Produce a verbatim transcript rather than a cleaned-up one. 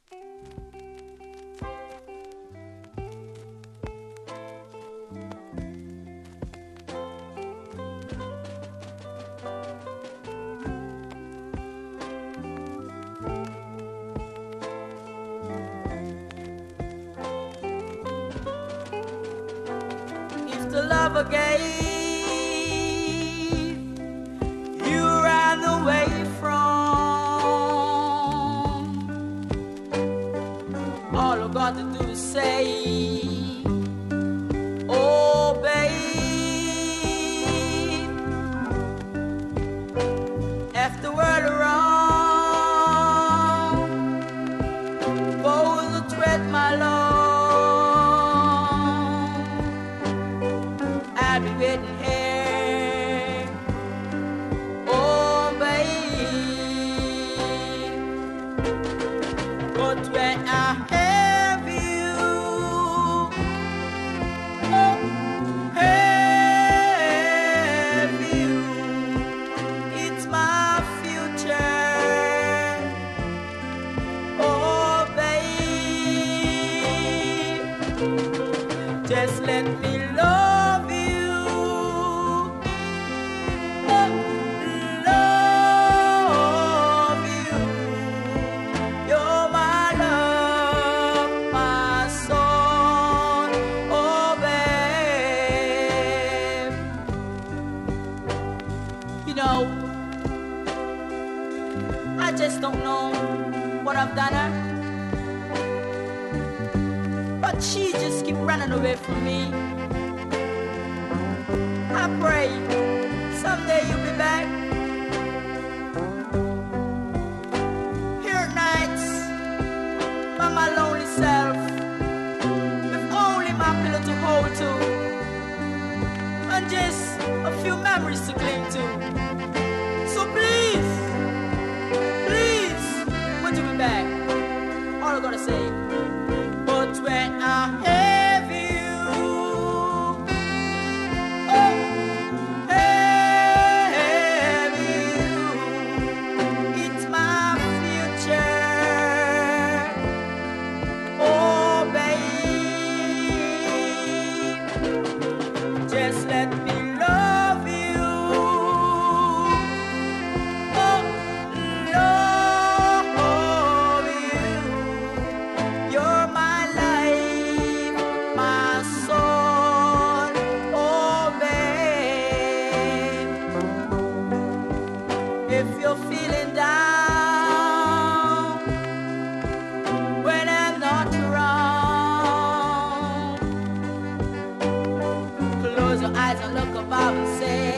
If the lover gave, you ran away from, all I got to do is say, oh babe, if the world around goes to tread my love, I'll be waiting here, oh babe, but when I have you, oh, have you, it's my future, oh babe, just let me love you, oh, love you, you're my love, my soul, oh babe. You know, I just don't know what I've done her, but she just keep running away from me. I pray someday you'll be back. Here nights by my lonely self, with only my pillow to hold to, and just a few memories to cling to. So please, please, would you be back? All I gotta say. But when I have you, oh, have you, it's my future, oh babe, just let me love you, oh, love you, you're my life, my soul, oh babe. If you're feeling down when I'm not around, close your eyes and look above and say,